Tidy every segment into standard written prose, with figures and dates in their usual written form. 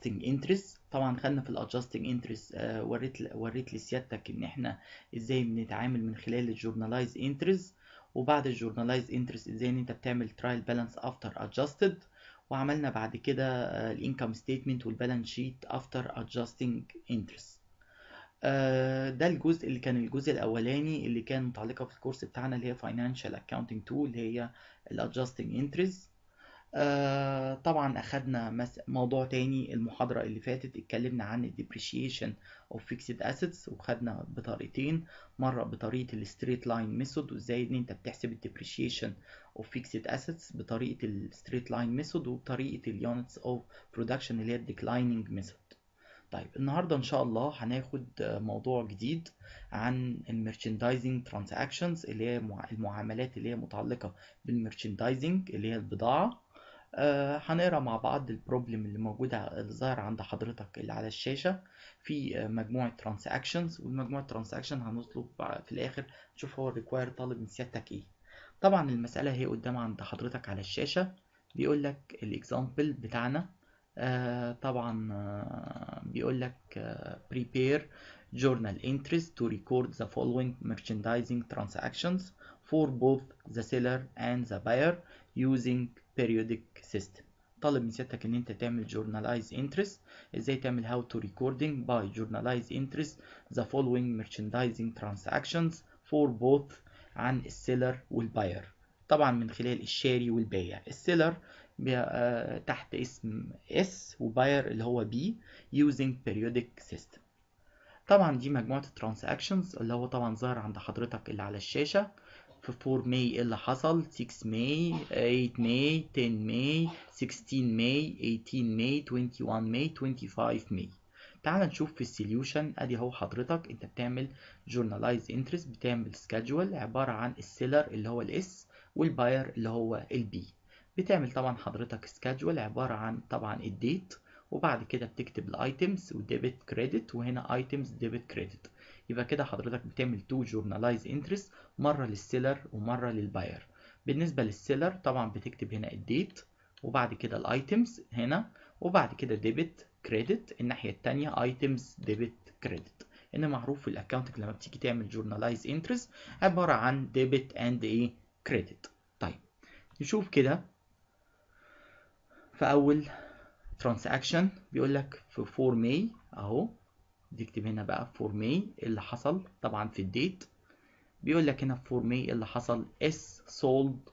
adjusting interest. طبعا خدنا في الادجستنج انترست وريت لسيادتك ان احنا ازاي بنتعامل من خلال الجورنالايز انترست، وبعد الجورنالايز انترست ازاي ان انت بتعمل ترايل بالانس افتر ادجستد، وعملنا بعد كده الانكم ستيتمنت والبالانس شيت افتر ادجستنج انترست. ده الجزء اللي كان الجزء الاولاني اللي كان متعلقه في الكورس بتاعنا اللي هي فاينانشال اكاونتنج 2 اللي هي الادجستنج انترست. طبعا اخدنا موضوع تاني المحاضرة اللي فاتت، اتكلمنا عن depreciation of fixed assets وخدنا بطريقتين، مرة بطريقة الستريت لاين ميثود وازاي ان انت بتحسب depreciation of fixed assets بطريقة الستريت لاين ميثود وبطريقة units of production اللي هي declining method. طيب النهاردة ان شاء الله هناخد موضوع جديد عن الميرشندايزنج ترانزاكشنز اللي هي المعاملات اللي هي متعلقة بالميرشندايزنج اللي هي البضاعة. هنقرا مع بعض البروبلم اللي موجودة اللي ظاهر عند حضرتك اللي على الشاشة في مجموعة ترانزاكشنز، والمجموعة ترانزاكشن هنطلب في الآخر نشوف هو الريكواير طالب من سيادتك ايه. طبعا المسألة هي قدام عند حضرتك على الشاشة، بيقول لك الاكزامبل بتاعنا. طبعا بيقول لك prepare journal entries to record the following merchandising transactions for both the seller and the buyer using periodic system. طالب من سيادتك ان انت تعمل journalize entries. ازاي تعمل how to recording by journalize entries the following merchandising transactions for both عن السيلر والباير، طبعا من خلال الشاري والبايع. السيلر تحت اسم S وباير اللي هو B using periodic system. طبعا دي مجموعة الترانزاكشنز اللي هو طبعا ظاهر عند حضرتك اللي على الشاشة. في 4 ماي اللي حصل 6 ماي 8 ماي 10 ماي 16 ماي 18 ماي 21 ماي 25 ماي. تعال نشوف في السوليوشن. ادي اهو حضرتك انت بتعمل جورنالايز انترست، بتعمل سكادجول عبارة عن السيلر اللي هو الاس والباير اللي هو البي. بتعمل طبعا حضرتك سكادجول عبارة عن طبعا الديت، وبعد كده بتكتب الايتمز وديبت كريدت، وهنا ايتمز ديبت كريدت. يبقى كده حضرتك بتعمل تو جورنالايز انترست، مره للسيلر ومره للباير. بالنسبه للسيلر طبعا بتكتب هنا الديت وبعد كده الايتمز هنا، وبعد كده ديبت كريدت الناحيه الثانيه ايتمز ديبت كريدت. ان معروف في الاكونتنج لما بتيجي تعمل جورنالايز انترست عباره عن ديبت اند ايه كريدت. طيب نشوف كده في اول ترانزاكشن بيقول لك في 4 ماي اهو، تكتب هنا بقى 4 ماي اللي حصل طبعا في الديت. بيقول لك هنا في 4 ماي اللي حصل S sold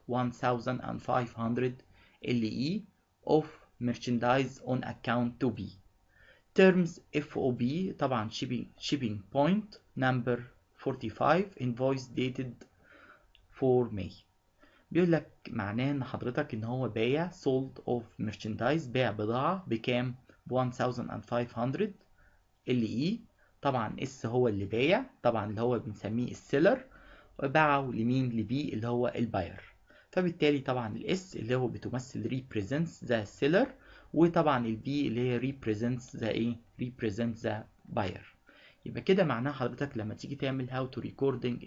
1500 LE of merchandise on account to B. Terms FOB طبعا shipping point number 45 invoice dated 4 May. بيقول لك معناه ان حضرتك ان هو بايع sold of merchandise، باع بضاعة بكام؟ ب 1500 LE. طبعا اس هو اللي بايع طبعا اللي هو بنسميه السيلر، وباعه لمين؟ لبي اللي هو الباير. فبالتالي طبعا الاس اللي هو بتمثل represents the seller، وطبعا البي اللي هي represents the ايه؟ represents the buyer. يبقى كده معناها حضرتك لما تيجي تعمل how to recording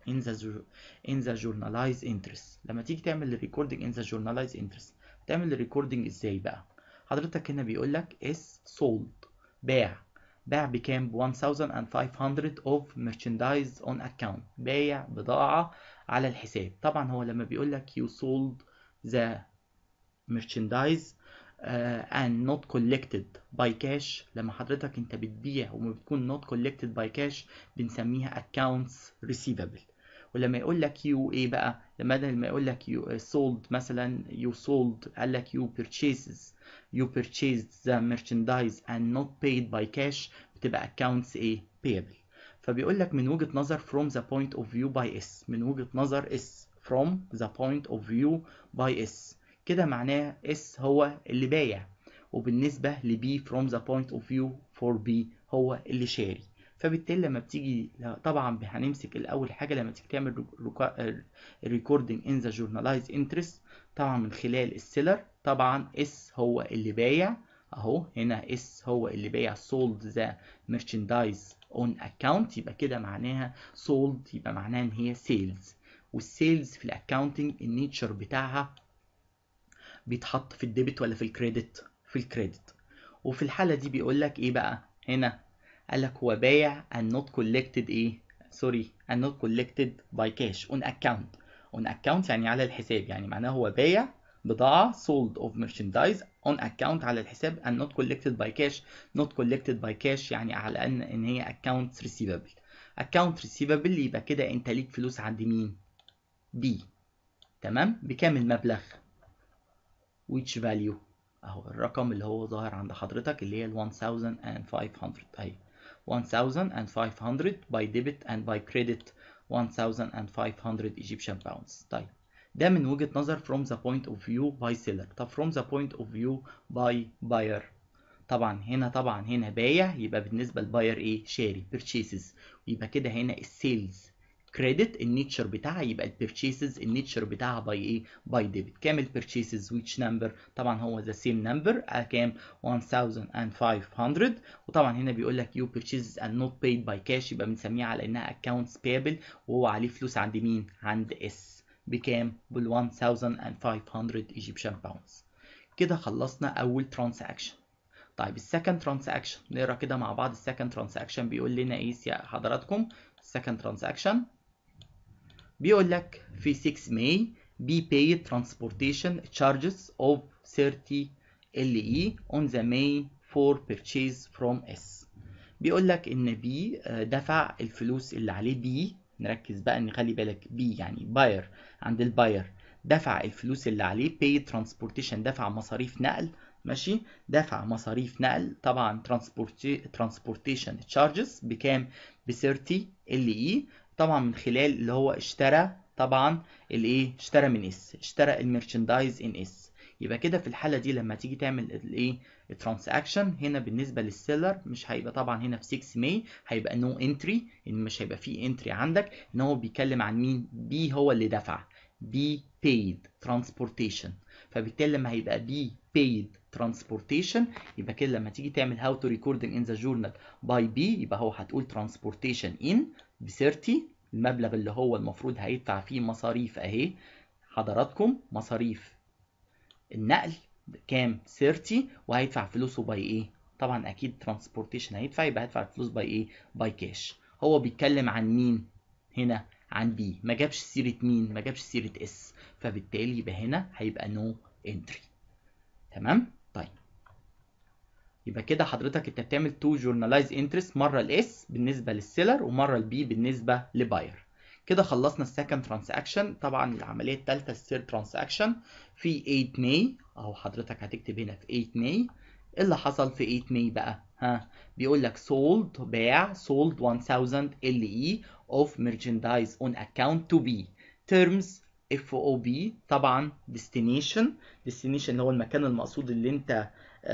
in the journalize interest، لما تيجي تعمل recording in the journalize interest تعمل recording ازاي بقى؟ حضرتك هنا بيقول لك is sold باع بكام؟ ب 1500 of merchandise on account، بايع بضاعة على الحساب. طبعا هو لما بيقول لك you sold the merchandise and not collected by cash، لما حضرتك انت بتبيع وما بتكون not collected by cash بنسميها accounts receivable. ولما يقول لك you ايه بقى؟ لما يقول لك you sold مثلا you sold قال لك you purchased the merchandise and not paid by cash بتبقى accounts ايه؟ payable. فبيقول لك من وجهة نظر from the point of view by S، من وجهة نظر S from the point of view by S، كده معناه S هو اللي بايع، وبالنسبة ل B from the point of view for B هو اللي شاري. فبالتالي لما بتيجي طبعا هنمسك الأول حاجة لما تيجي تعمل recording in the journalized interest طبعا من خلال السيلر. طبعا S هو اللي بايع اهو، هنا S هو اللي بايع sold the merchandise on account، يبقى كده معناها sold يبقى معناها ان هي sales. والسيلز في الاكاونتنج النيتشر بتاعها بيتحط في الديبت ولا في الكريدت؟ في الكريدت. وفي الحالة دي بيقول لك ايه بقى هنا؟ قال لك هو بايع and not collected ايه؟ سوري and not collected by cash on account. on account يعني على الحساب، يعني معناه هو بايع بضاعة sold of merchandise on account على الحساب and not collected by cash. not collected by cash يعني على ان هي accounts receivable. account receivable يبقى كده انت ليك فلوس عند مين؟ B. تمام؟ بكام المبلغ؟ which value؟ اهو الرقم اللي هو ظاهر عند حضرتك اللي هي 1500 اهي 1500 by debit and by credit 1500 Egyptian pounds. طيب ده من وجهة نظر from the point of view by seller. طب from the point of view by buyer، طبعا هنا بايع، يبقى بالنسبة للباير ايه؟ شاري purchases. ويبقى كده هنا السيلز كريدت النيتشر بتاعها، يبقى البيرتشيسز النيتشر بتاعها باي ايه؟ باي ديبت. كام البيرتشيسز؟ which number؟ طبعا هو the same number كام؟ 1500. وطبعا هنا بيقول لك you purchases and not paid by cash، يبقى بنسميها على انها accounts payable، وهو عليه فلوس عند مين؟ عند اس. بكام؟ بال 1500 Egyptian pounds. كده خلصنا اول ترانزاكشن. طيب السكند ترانزاكشن نقرا كده مع بعض. السكند ترانزاكشن بيقول لنا ايه يا حضراتكم؟ السكند ترانزاكشن بيقول لك في 6 ماي be paid transportation charges of 30 LE on the May for purchase from S. بيقول لك ان بي دفع الفلوس اللي عليه. بي نركز بقى، نخلي بالك بي يعني باير، عند الباير دفع الفلوس اللي عليه. paid transportation دفع مصاريف نقل، ماشي، دفع مصاريف نقل. طبعا transportation charges بكام؟ ب 30 LE، طبعا من خلال اللي هو اشترى طبعا الايه؟ اشترى من اس، اشترى الميرشندايز ان اس. يبقى كده في الحاله دي لما تيجي تعمل الايه؟ الترانزاكشن هنا بالنسبه للسيلر مش هيبقى طبعا هنا في 6 ماي هيبقى نو انتري، ان مش هيبقى فيه انتري عندك، ان هو بيتكلم عن مين؟ بي هو اللي دفع. بي paid transportation. فبالتالي لما هيبقى بي paid transportation يبقى كده لما تيجي تعمل how to recording in the journal by B يبقى هو هتقول transportation in ب 30، المبلغ اللي هو المفروض هيدفع فيه مصاريف اهي حضراتكم، مصاريف النقل كام؟ 30، وهيدفع فلوسه باي ايه؟ طبعا اكيد ترانسبورتيشن هيدفع، يبقى هيدفع الفلوس باي ايه؟ باي كاش. هو بيتكلم عن مين هنا؟ عن بي، ما جابش سيره مين؟ ما جابش سيره اس، فبالتالي يبقى هنا هيبقى نو انتري. تمام؟ طيب يبقى كده حضرتك انت بتعمل تو جورنالايز انترست، مره الاس بالنسبه للسيلر ومره البي بالنسبه لباير. كده خلصنا السكند ترانزاكشن. طبعا العمليه الثالثه الثيرد ترانزاكشن في 8 ماي اهو حضرتك هتكتب هنا في 8 ماي. ايه اللي حصل في 8 ماي بقى؟ ها بيقول لك sold باع sold 1000 LE of merchandise on account to be terms FOB. طبعا destination اللي هو المكان المقصود اللي انت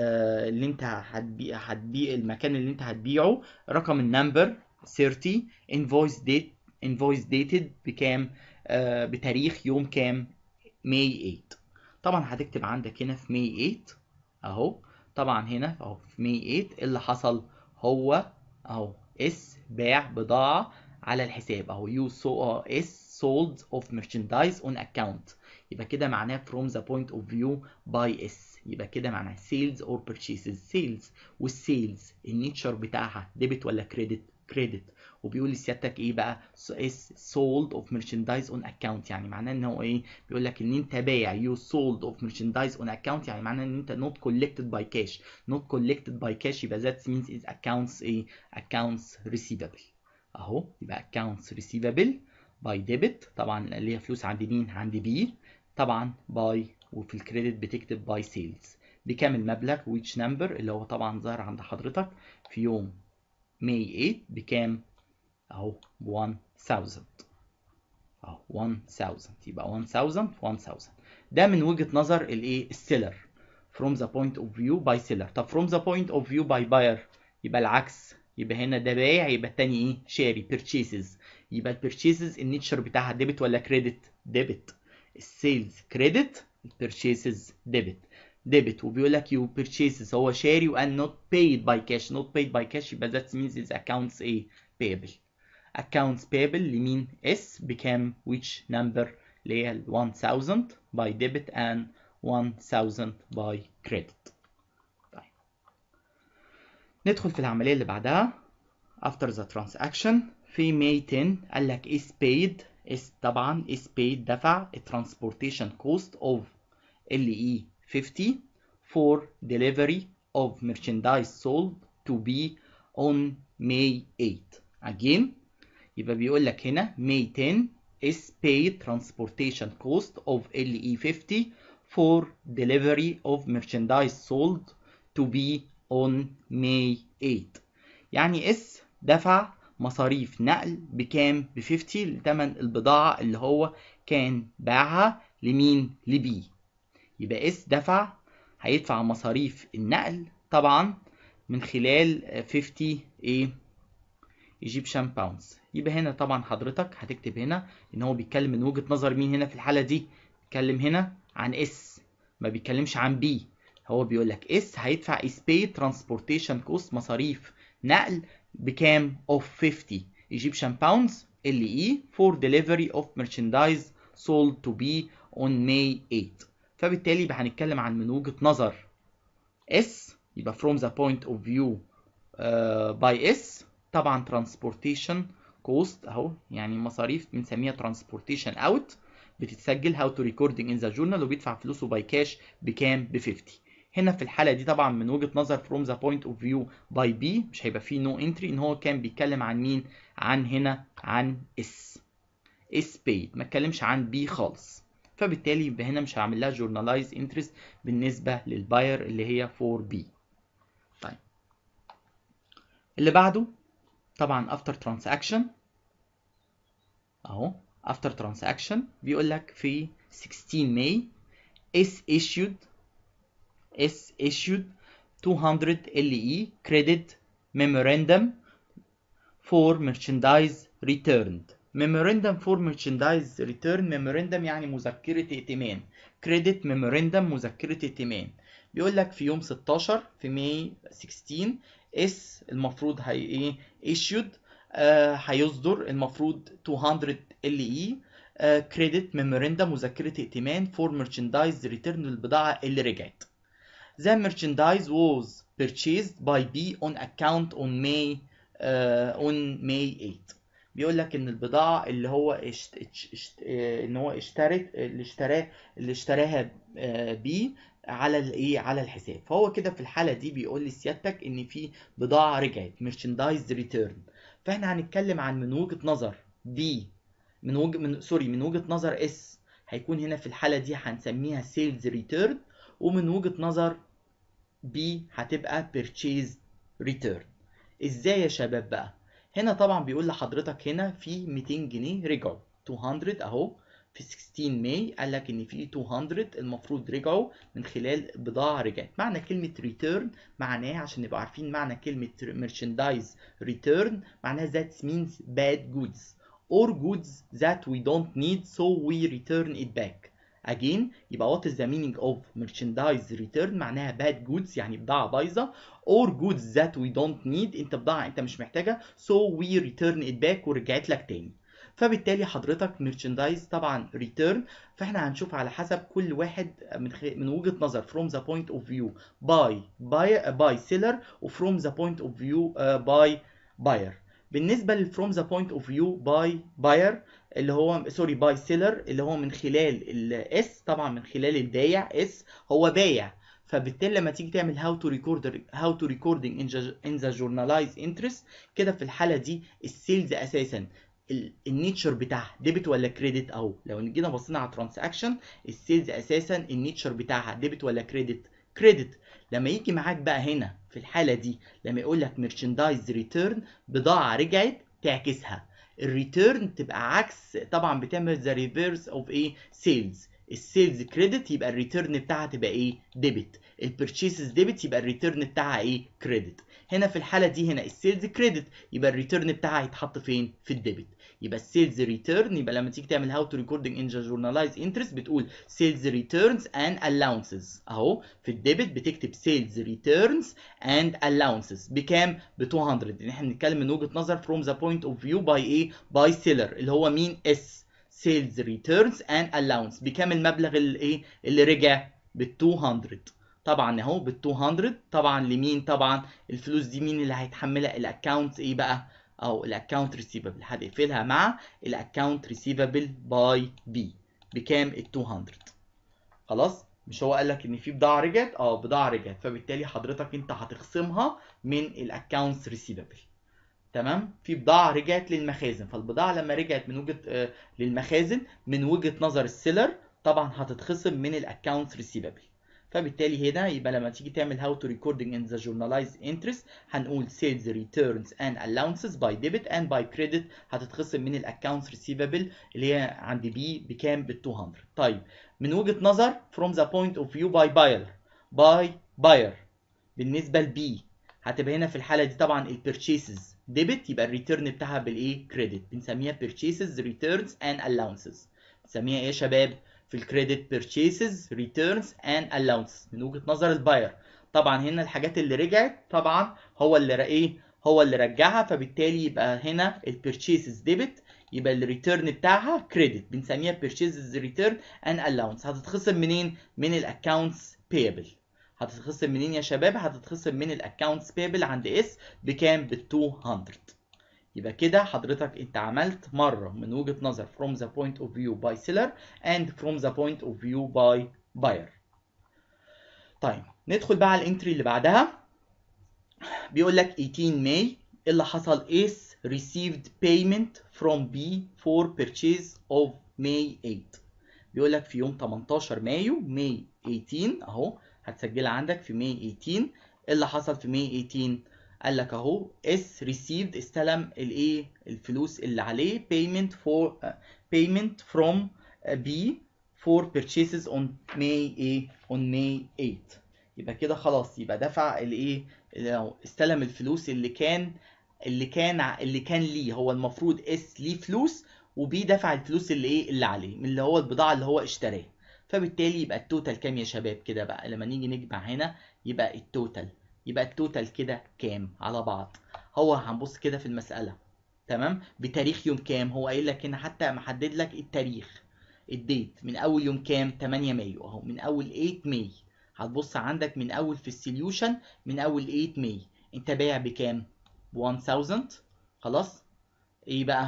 هتبيع المكان اللي انت هتبيعه. رقم النمبر 30. invoice dated بكام؟ بتاريخ يوم كام؟ May 8. طبعا هتكتب عندك هنا في May 8 اهو. طبعا هنا اهو في May 8 اللي حصل هو اهو اس باع بضاعة على الحساب اهو. you saw S sold of merchandise on account. يبقى كده معناه from the point of view by S. يبقى كده معناه sales or purchases. sales والسيلز النيتشر بتاعها ديبت ولا كريدت؟ كريدت. وبيقول لسيادتك ايه بقى؟ sold of merchandise on account يعني معناه ان هو ايه؟ بيقول لك ان انت بايع you sold of merchandise on account يعني معناه ان انت not collected by cash. not collected by cash يبقى that means is accounts ايه؟ accounts receivable اهو. يبقى accounts receivable by debit طبعا اللي هي فلوس عند مين؟ عند بي. طبعا باي، وفي الكريدت بتكتب باي سيلز. بكام المبلغ؟ which number اللي هو طبعا ظاهر عند حضرتك في يوم May 8 بكام؟ اهو 1000 اهو 1000. يبقى 1000. ده من وجهة نظر الايه؟ السيلر from the point of view by seller. طب from the point of view by buyer يبقى العكس. يبقى هنا ده بايع يبقى التاني ايه؟ شاري purchases. يبقى البيرتشيسز النيتشر بتاعها ديبت ولا كريدت؟ ديبت. السيلز كريدت، البيرتشيسز ديبت. وبيقول لك يو purchases هو شاري and not paid by cash. not paid by cash يبقى that means is accounts ايه؟ payable. accounts payable لمين؟ S بكام؟ which number اللي هي 1000 by debit and 1000 by credit. طيب ندخل في العملية اللي بعدها. after the transaction في May 10 قال لك is paid، is طبعا is paid دفع transportation cost of LE 50 for delivery of merchandise sold to be on May 8. again يبقى بيقول لك هنا May 10 is paid transportation cost of LE 50 for delivery of merchandise sold to be on May 8. يعني اس دفع مصاريف نقل بكام؟ ب 50 لتمن البضاعة اللي هو كان باعها لمين؟ لبي. يبقى اس دفع هيدفع مصاريف النقل طبعا من خلال 50 ايه؟ ايجيبشن باوندز. يبقى هنا طبعا حضرتك هتكتب هنا ان هو بيتكلم من وجهة نظر مين هنا في الحالة دي؟ بيتكلم هنا عن اس، ما بيتكلمش عن بي. هو بيقول لك اس هيدفع is paid transportation cost مصاريف نقل بكام؟ of 50 Egyptian pounds LE for delivery of merchandise sold to be on May 8. فبالتالي يبقى هنتكلم عن من وجهة نظر S، يبقى from the point of view by S. طبعا transportation cost اهو، يعني مصاريف بنسميها transportation out بتتسجل how to recording in the journal وبيدفع فلوسه by cash بكام؟ ب 50. هنا في الحالة دي طبعا من وجهة نظر from the point of view by B مش هيبقى فيه no entry، ان هو كان بيتكلم عن مين؟ عن هنا عن S paid، ما اتكلمش عن B خالص. فبالتالي يبقى هنا مش هعمل لها journalize interest بالنسبة للباير اللي هي 4B. طيب اللي بعده طبعا after transaction اهو. after transaction بيقول لك في 16 May is issued 200 LE credit memorandum for merchandise returned. memorandum for merchandise return، memorandum يعني مذكرة ائتمان، credit memorandum مذكرة ائتمان. بيقول لك في يوم 16 في ماي 16 اس المفروض هي ايه؟ issued هيصدر المفروض 200 LE credit memorandum مذكرة ائتمان for merchandise return للبضاعة اللي رجعت. The merchandise was purchased by B on account on May 8. بيقول لك ان البضاعة اللي هو اللي اشتراها بي على الايه؟ على الحساب. فهو كده في الحالة دي بيقول لسيادتك ان في بضاعة رجعت merchandise return. فاحنا هنتكلم عن من وجهة نظر بي، من وجهة نظر اس هيكون هنا في الحالة دي هنسميها sales return، ومن وجهة نظر B هتبقى purchase return. ازاي يا شباب بقى؟ هنا طبعا بيقول لحضرتك هنا في 200 جنيه رجعوا 200 اهو في 16 ماي قال لك ان في 200 المفروض رجعوا من خلال بضاعة رجعت. معنى كلمة return معناها عشان نبقى عارفين معنى كلمة merchandise return معناها that means bad goods or goods that we don't need so we return it back. again يبقى what is the meaning of merchandise return؟ معناها bad goods يعني بضاعة بايظة or goods that we don't need انت بضاعة انت مش محتاجها so we return it back ورجعت لك تاني. فبالتالي حضرتك merchandise طبعا return، فاحنا هنشوف على حسب كل واحد من وجهة نظر from the point of view by seller و from the point of view by buyer. بالنسبة ل from the point of view by buyer اللي هو باي سيلر اللي هو من خلال الاس طبعا من خلال البايع، اس هو بايع. فبالتالي لما تيجي تعمل how to recording in the journalized interest كده في الحالة دي السيلز اساسا النيتشر بتاعها ديبت ولا كريدت؟ او لو جينا بصينا على ترانزاكشن السيلز اساسا النيتشر بتاعها ديبت ولا كريدت؟ كريدت. لما يجي معاك بقى هنا في الحالة دي لما يقول لك merchandise return بضاعة رجعت تعكسها الريتيرن تبقى عكس طبعا بتعمل ذا ريفيرس اوف ايه؟ سيلز. السيلز كريدت يبقى الريتيرن بتاعها تبقى ايه؟ ديبت. البرتشيسز ديبت يبقى الريتيرن بتاعها ايه؟ كريدت. هنا في الحاله دي هنا السيلز كريدت يبقى الريتيرن بتاعها هيتحط فين؟ في الديبت. يبقى السيلز ريتيرن يبقى لما تيجي تعمل هاو تو ريكوردنج ان جورنالايز انترست بتقول سيلز ريتيرنز اند الاونسز اهو في الديبت بتكتب سيلز ريتيرنز اند الاونسز بكام؟ ب 200. ان احنا بنتكلم من وجهه نظر فروم ذا بوينت اوف فيو باي ايه؟ باي سيلر اللي هو مين؟ اس. سيلز ريتيرنز اند الاونس بكام المبلغ اللي ايه؟ اللي رجع؟ ب 200. طبعا اهو بال 200. طبعا لمين؟ طبعا الفلوس دي مين اللي هيتحملها؟ الاكونت ايه بقى؟ او الاكونت ريسيفبل، هنقفلها مع الاكونت ريسيفبل باي بي بكام؟ ال 200. خلاص، مش هو قال لك ان في بضاعه رجعت؟ بضاعه رجعت، فبالتالي حضرتك انت هتخصمها من الاكونتس ريسيفبل. تمام. في بضاعه رجعت للمخازن، فالبضاعه لما رجعت من وجهه للمخازن من وجهه نظر السيلر طبعا هتتخصم من الاكونتس ريسيفبل. فبالتالي هنا يبقى لما تيجي تعمل how to recording in the journalized interest هنقول sales returns and allowances by debit and by credit هتتخصم من الاكونتس ريسيفبل اللي هي عند بي بكام؟ بال 200. طيب من وجهة نظر from the point of view by buyer بالنسبة لبي هتبقى هنا في الحالة دي طبعا البيرتشيسز ديبت، يبقى الريتيرن بتاعها بالايه؟ كريدت. بنسميها بيرتشيسز ريتيرنز اند الاونسز. بنسميها ايه يا شباب في الكريدت؟ بيرتشيسز ريتيرنز اند الاونسز من وجهة نظر الباير. طبعا هنا الحاجات اللي رجعت طبعا هو اللي رجعها، فبالتالي يبقى هنا البيرتشيسز ديبت، يبقى الريتيرن بتاعها كريدت، بنسميها بيرتشيسز ريتيرن اند الاونس. هتتخصم منين؟ من الاكونتس بيبل. هتتخصم منين يا شباب؟ هتتخصم من الاكونتس بيبل عند اس بكام؟ بال 200. يبقى كده حضرتك انت عملت مره من وجهه نظر from the point of view by seller and from the point of view by buyer. طيب ندخل بقى على الانتري اللي بعدها. بيقول لك 18 ماي اللي حصل is received payment from B for purchase of May 8. بيقول لك في يوم 18 مايو May 18 اهو هتسجلها عندك في May 18. اللي حصل في May 18 قال لك اهو اس received استلم الايه؟ الفلوس اللي عليه payment from B for purchases on May 8. يبقى كده خلاص، يبقى دفع الايه؟ استلم الفلوس اللي كان ليه. هو المفروض اس ليه فلوس وبي دفع الفلوس اللي عليه من اللي هو البضاعه اللي هو اشتراها. فبالتالي يبقى التوتال كام يا شباب؟ كده بقى لما نيجي نجمع هنا يبقى التوتال كده كام على بعض؟ هو هنبص كده في المساله تمام بتاريخ يوم كام. هو قايل لك هنا حتى محدد لك التاريخ الديت من اول يوم كام؟ 8 مايو اهو، من اول 8 ماي. هتبص عندك من اول في السوليوشن من اول 8 ماي انت بايع بكام؟ ب 1000. خلاص ايه بقى؟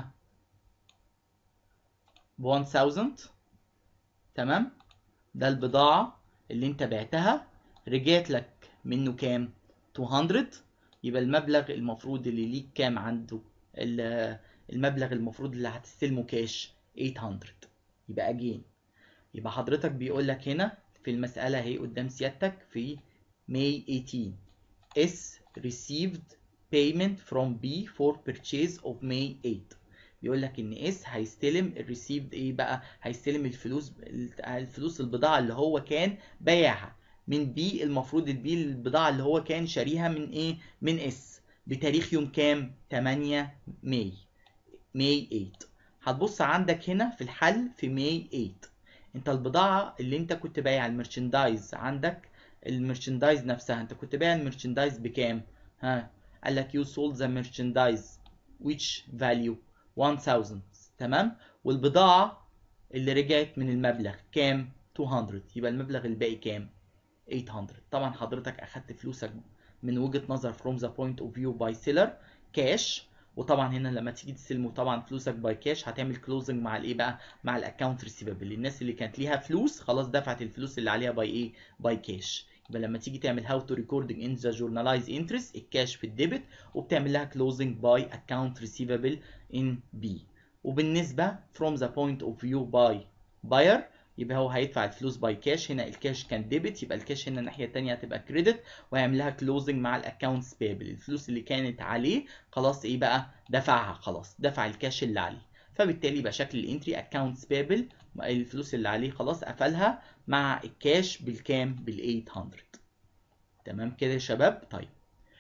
ب 1000. تمام. ده البضاعة اللي انت بعتها رجعت لك منه كام؟ 200. يبقى المبلغ المفروض اللي ليك كام عنده؟ المبلغ المفروض اللي هتستلمه كاش 800. يبقى اجين يبقى حضرتك بيقول لك هنا في المسألة اهي قدام سيادتك في May 18 S received payment from B for purchase of May 8. بيقول لك ان اس هيستلم الريسيفد ايه بقى؟ هيستلم الفلوس البضاعه اللي هو كان بايعها من بي. المفروض البضاعه اللي هو كان شاريها من ايه؟ من اس بتاريخ يوم كام؟ 8 ماي 8. هتبص عندك هنا في الحل في ماي 8 انت البضاعه اللي انت كنت بايع المرشندايز عندك، المرشندايز نفسها انت كنت بايع المرشندايز بكام؟ قال لك you sold the merchandise which value 1000. تمام. والبضاعة اللي رجعت من المبلغ كام؟ 200. يبقى المبلغ الباقي كام؟ 800. طبعا حضرتك اخدت فلوسك من وجهة نظر from the point of view by seller كاش. وطبعا هنا لما تيجي تستلمه طبعا فلوسك باي كاش هتعمل كلوزنج مع الايه بقى؟ مع الاكونت ريسيفبل. الناس اللي كانت ليها فلوس خلاص دفعت الفلوس اللي عليها باي ايه؟ باي كاش. يبقى لما تيجي تعمل how to recording in the journalized interest الكاش في الديبت وبتعمل لها closing by account receivable in B. وبالنسبة from the point of view by buyer يبقى هو هيدفع الفلوس باي كاش. هنا الكاش كان ديبت يبقى الكاش هنا الناحية التانية هتبقى كريدت وهيعمل لها closing مع الاكونتس بيبل. الفلوس اللي كانت عليه خلاص ايه بقى؟ دفعها خلاص، دفع الكاش اللي عليه. فبالتالي يبقى شكل الانتري اكونتس بيبل الفلوس اللي عليه خلاص قفلها مع الكاش بالكام؟ بال 800. تمام كده يا شباب. طيب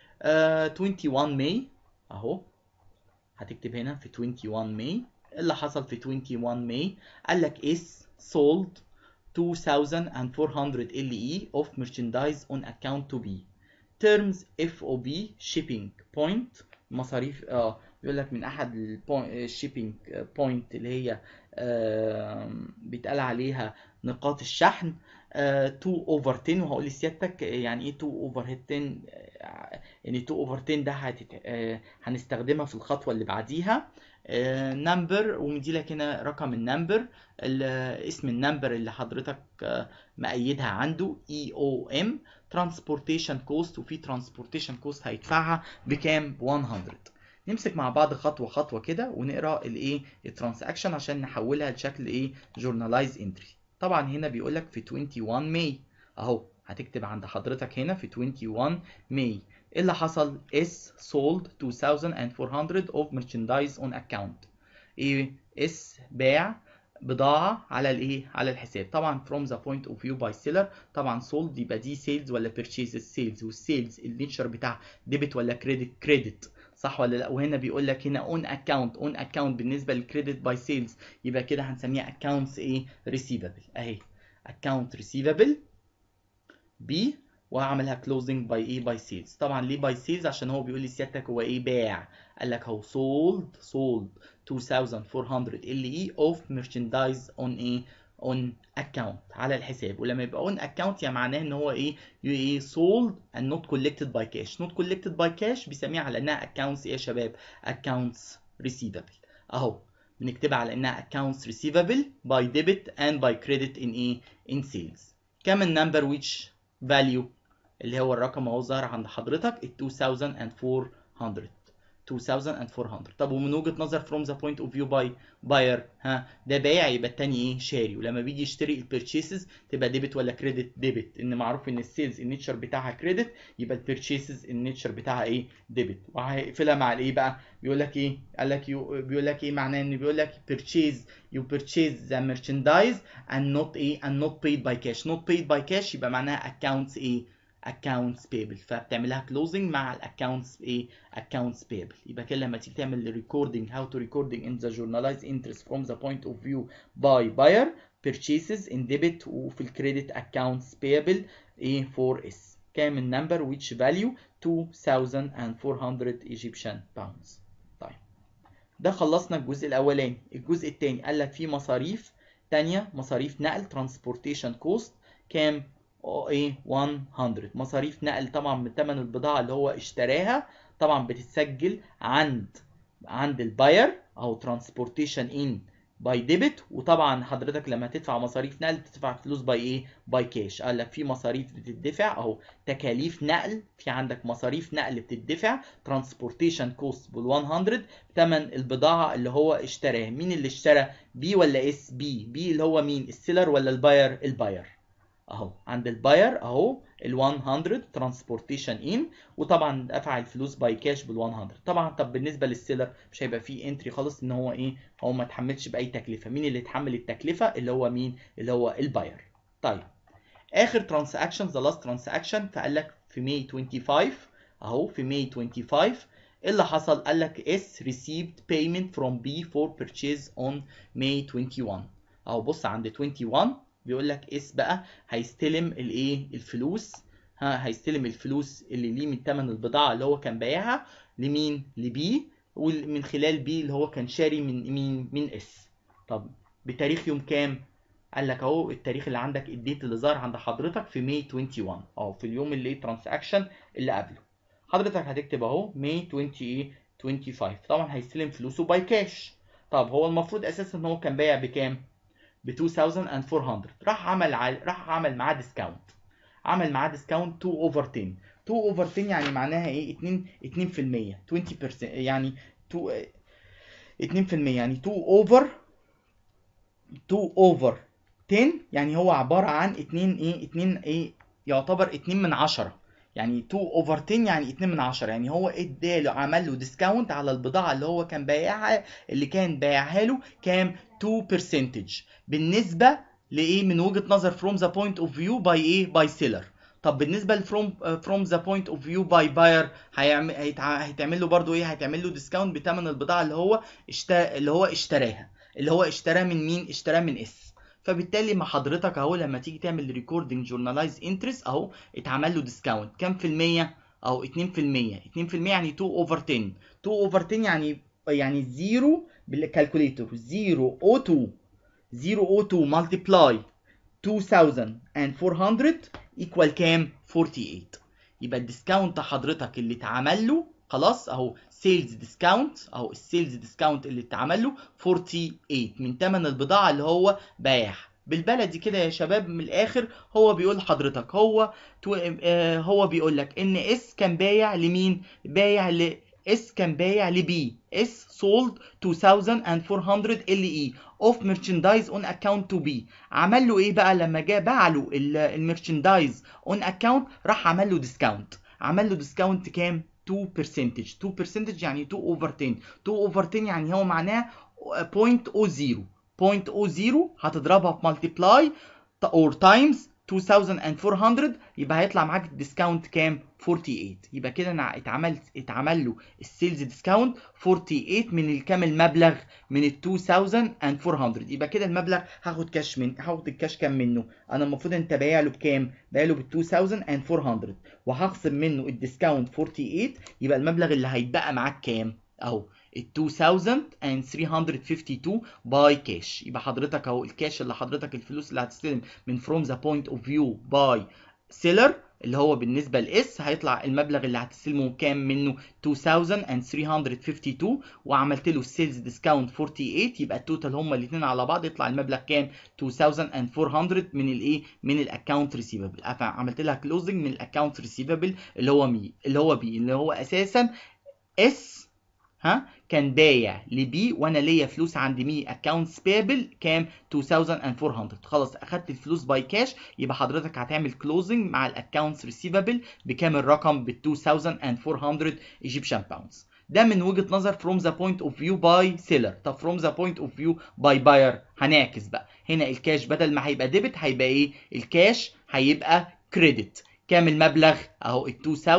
21 ماي اهو هتكتب هنا في 21 ماي اللي حصل في 21 ماي قال لك is sold 2400 LE of merchandise on account to be terms FOB shipping point مصاريف بيقول لك من احد الشيبينج بوينت اللي هي بيتقال عليها نقاط الشحن 2 اوفر 10، وهقول لسيادتك يعني ايه 2 اوفر 10. يعني 2 اوفر 10 ده هنستخدمها في الخطوه اللي بعديها. نمبر، ومدي لك هنا رقم النمبر، اسم النمبر اللي حضرتك مقيدها عنده EOM ترانسبورتيشن كوست، وفي ترانسبورتيشن كوست هيدفعها بكام؟ ب 100. نمسك مع بعض خطوه خطوه كده ونقرا الايه الترانزاكشن عشان نحولها لشكل ايه جورنالايز انتري. طبعا هنا بيقول لك في 21 ماي اهو، هتكتب عند حضرتك هنا في 21 ماي ايه اللي حصل؟ اس sold 2400 of merchandise on account. ايه اس باع بضاعة على الايه على الحساب. طبعا from the point of view by seller، طبعا sold يبقى دي sales ولا purchases؟ sales، والسيلز النيتشر بتاعها ديبت ولا كريدت؟ كريدت، صح ولا لا؟ وهنا بيقول لك هنا اون اكونت، اون اكونت بالنسبه للكريدت باي سيلز يبقى كده هنسميها اكونتس ايه ريسيفبل اهي، اكونت ريسيفبل بي، وهعملها كلوزنج باي ايه باي سيلز. طبعا ليه باي سيلز؟ عشان هو بيقول لي سيادتك هو ايه باع، قال لك هو sold 2400 ال اي اوف ميرشندايز اون ايه اون اكونت على الحساب. ولما يبقى اون اكونت يعني معناه ان هو ايه sold and not collected by cash. not collected by cash بيسميها على انها accounts ايه يا شباب؟ accounts receivable اهو، بنكتبها على انها accounts receivable by debit and by credit in ايه in sales. كم النمبر which value اللي هو الرقم اهو ظاهر عند حضرتك ال 2400. 2400. طب ومن وجهة نظر from the point of view by buyer، ها ده بايع يبقى التاني ايه شاري. ولما بيجي يشتري البيرتشيسز تبقى ديبت ولا كريدت؟ ديبت، ان معروف ان السيلز النيتشر بتاعها كريدت يبقى البيرتشيسز النيتشر بتاعها ايه ديبت. وهيقفلها مع الايه بقى؟ بيقول لك ايه؟ قال لك بيقول لك ايه معناه؟ ان بيقول لك you purchase the merchandise and not paid by cash. not paid by cash يبقى معناها accounts ايه accounts payable، فبتعملها closing مع الاكونتس ايه accounts payable. يبقى كده لما تيجي تعمل recording how to recording in the journalized interest from the point of view by buyer purchases in debit وفي الكريدت accounts payable ايه 4S. كام النمبر which value 2400 Egyptian pounds. طيب ده خلصنا الجزء الاولاني. الجزء الثاني قال لك في مصاريف تانية، مصاريف نقل transportation cost كام؟ ايه 100. مصاريف نقل طبعا من ثمن البضاعه اللي هو اشتراها، طبعا بتتسجل عند الباير او ترانسبورتيشن ان باي ديبت. وطبعا حضرتك لما تدفع مصاريف نقل بتدفع فلوس باي ايه باي كاش. قال لك في مصاريف بتدفع اهو تكاليف نقل، في عندك مصاريف نقل بتدفع ترانسبورتيشن كوست بال 100 ثمن البضاعه اللي هو اشتراها. مين اللي اشترى؟ بي ولا اس؟ بي اللي هو مين؟ السيلر ولا الباير؟ الباير اهو عند الباير اهو ال 100 ترانسبورتيشن ان، وطبعا دفع الفلوس باي كاش بال 100. طبعا طب بالنسبه للسيلر مش هيبقى فيه انتري خالص ان هو هو ما اتحملش باي تكلفه. مين اللي اتحمل التكلفه؟ اللي هو مين؟ اللي هو الباير. طيب اخر ترانزاكشن ذا لاست ترانزاكشن، فقال لك في ماي 25 اهو في ماي 25 ايه اللي حصل؟ قال لك اس received payment from B for purchase on May 21 اهو. بص عند 21 بيقول لك اس بقى هيستلم الفلوس، هيستلم الفلوس اللي ليه من ثمن البضاعه اللي هو كان بايعها لمين؟ لبي، ومن خلال بي اللي هو كان شاري من مين؟ من اس. طب بتاريخ يوم كام؟ قال لك اهو التاريخ اللي عندك الديت اللي ظهر عند حضرتك في ماي 21 اهو في اليوم اللي ترانزاكشن اللي قبله. حضرتك هتكتب اهو ماي 25. طبعا هيستلم فلوسه باي كاش. طب هو المفروض اساسا ان هو كان بايع بكام؟ ب 2400. راح عمل معاه ديسكاونت، عمل معاه ديسكاونت 2 اوفر 10. 2 اوفر 10 يعني معناها ايه؟ 2% 20% يعني 2% يعني 2 اوفر 10 يعني هو عباره عن 2 يعتبر 2 من 10. يعني 2 اوفر 10 يعني 2 من 10، يعني هو اداله عمل له ديسكاونت على البضاعه اللي هو كان بايعها، اللي كان بايعها له كام؟ 2% بالنسبه من وجهه نظر from the point of view by by seller. طب بالنسبه from the point of view by buyer هيتعمل له برضو هيتعمل له ديسكاونت بثمن البضاعه اللي هو اشتراها، اللي هو اشتراه من مين؟ اشتراه من اس. فبالتالي مع حضرتك اهو لما تيجي تعمل ريكوردنج جورنالايز انترست اهو اتعمل له ديسكاونت كام في المية؟ اهو 2%. 2% يعني 2 اوفر 10. 2 اوفر 10 يعني 0 بالكالكوليتر 0.02 مالتيبلاي 2400 equal كام؟ 48. يبقى الديسكاونت حضرتك اللي اتعمل له خلاص اهو سيلز ديسكاونت، اهو السيلز ديسكاونت اللي اتعمل له 48 من ثمن البضاعه اللي هو باعها. بالبلدي كده يا شباب من الاخر هو بيقول لحضرتك هو بيقول لك ان اس كان بايع لمين؟ بايع اس كان بايع لبي. اس sold 2400 LE of merchandise on account to B. عمل له ايه بقى لما جه باع له الميرشندايز on account؟ راح عمل له ديسكاونت. عمل له ديسكاونت كام؟ 2%. 2% يعني 2 over 10. 2 over 10 يعني هو معناه 0.00. 0.00 هتضربها في multiply or times 2400 يبقى هيطلع معاك الديسكاونت كام؟ 48. يبقى كده انا اتعمل له السيلز ديسكاونت 48 من الكام المبلغ؟ من ال 2400. يبقى كده المبلغ هاخد الكاش كام منه؟ انا المفروض انت بايع له بكام؟ بايع له ب 2400 وهخصم منه الديسكاونت 48. يبقى المبلغ اللي هيتبقى معاك كام؟ اهو ال 2352 باي كاش. يبقى حضرتك اهو الكاش اللي حضرتك الفلوس اللي هتستلم من from the point of view by seller اللي هو بالنسبه لاس هيطلع المبلغ اللي هتستلمه كام منه؟ 2352 وعملت له السيلز ديسكاونت 48. يبقى التوتال هما الاثنين على بعض يطلع المبلغ كام؟ 2400 من الايه؟ من الاكونت ريسيفبل. عملت لها كلوزنج من الاكونت ريسيفبل اللي هو بي اللي هو اساسا اس كان بايع لبي وانا ليا فلوس عند مي اكونتس بيبل كام؟ 2400. خلاص اخدت الفلوس باي كاش. يبقى حضرتك هتعمل كلوزنج مع الاكونتس ريسيفبل بكام الرقم؟ ب 2400 ايجيبشن باوندز. ده من وجهة نظر from the point of view by seller. طب from the point of view by buyer هنعكس بقى. هنا الكاش بدل ما هيبقى ديبت هيبقى ايه؟ الكاش هيبقى كريدت. كام المبلغ؟ اهو ال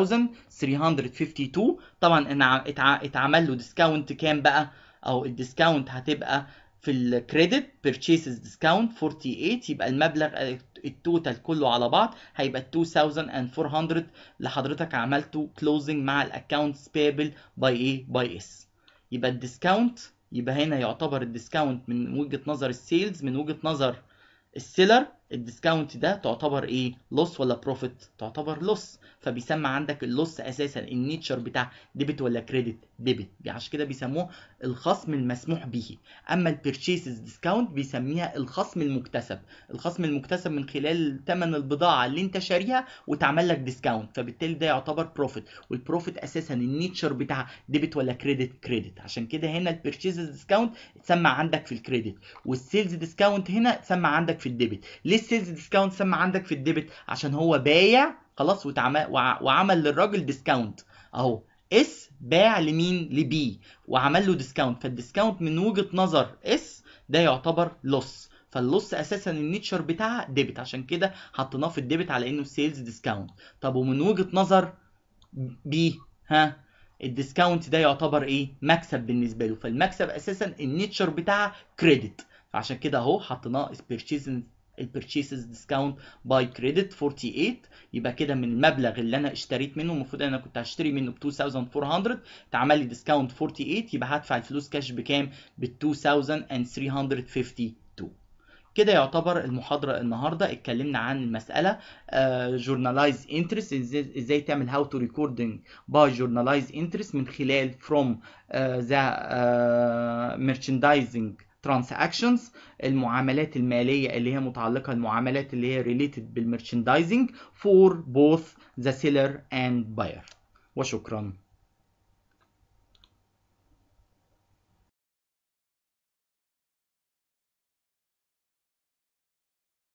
2352. طبعا انا اتعمل له ديسكاونت كام بقى؟ اهو الديسكاونت هتبقى في الكريدت purchases discount 48. يبقى المبلغ التوتال كله على بعض هيبقى 2400 اللي حضرتك عملته كلوزنج مع الاكونتس بيبل باي ايه؟ باي اس. يبقى الديسكاونت، يبقى هنا يعتبر الديسكاونت من وجهة نظر السيلز، من وجهة نظر السيلر الديسكاونت ده تعتبر ايه؟ لوس ولا بروفيت؟ تعتبر لوس. فبيسمى عندك اللوس اساسا النيتشر بتاع ديبت ولا كريدت؟ ديبت. عشان كده بيسموه الخصم المسموح به. اما البيرتشيسز ديسكاونت بيسميها الخصم المكتسب. الخصم المكتسب من خلال ثمن البضاعه اللي انت شاريها وتعمل لك ديسكاونت، فبالتالي ده يعتبر بروفيت. والبروفيت اساسا النيتشر بتاع ديبت ولا كريدت؟ كريدت. عشان كده هنا البيرتشيسز ديسكاونت اتسمى عندك في الكريدت، والسيلز ديسكاونت هنا اتسمى عندك في الديبت. ليه السيلز ديسكاونت اتسمى عندك في الديبت؟ عشان هو بايع خلاص وعمل للراجل ديسكاونت. اهو اس باع لمين؟ لبي وعمل له ديسكاونت. فالديسكاونت من وجهة نظر اس ده يعتبر لوس. فاللوس اساسا النيتشر بتاعها ديبت، عشان كده حطيناه في الديبت على انه سيلز ديسكاونت. طب ومن وجهة نظر بي الديسكاونت ده يعتبر ايه؟ مكسب بالنسبه له. فالمكسب اساسا النيتشر بتاعها كريدت. فعشان كده اهو حطيناه البيرتشيسز ديسكاونت باي كريدت 48. يبقى كده من المبلغ اللي انا اشتريت منه، المفروض انا كنت هشتري منه ب 2400 اتعمل لي ديسكاونت 48. يبقى هدفع الفلوس كاش بكام؟ ب 2352. كده يعتبر المحاضرة النهاردة اتكلمنا عن المسألة جورنالايز انترست، ازاي تعمل هاو تو ريكوردنج باي جورنالايز انترست من خلال from the merchandising transactions، المعاملات المالية اللي هي متعلقة، المعاملات اللي هي related بالmerchandising for both the seller and buyer. وشكرا.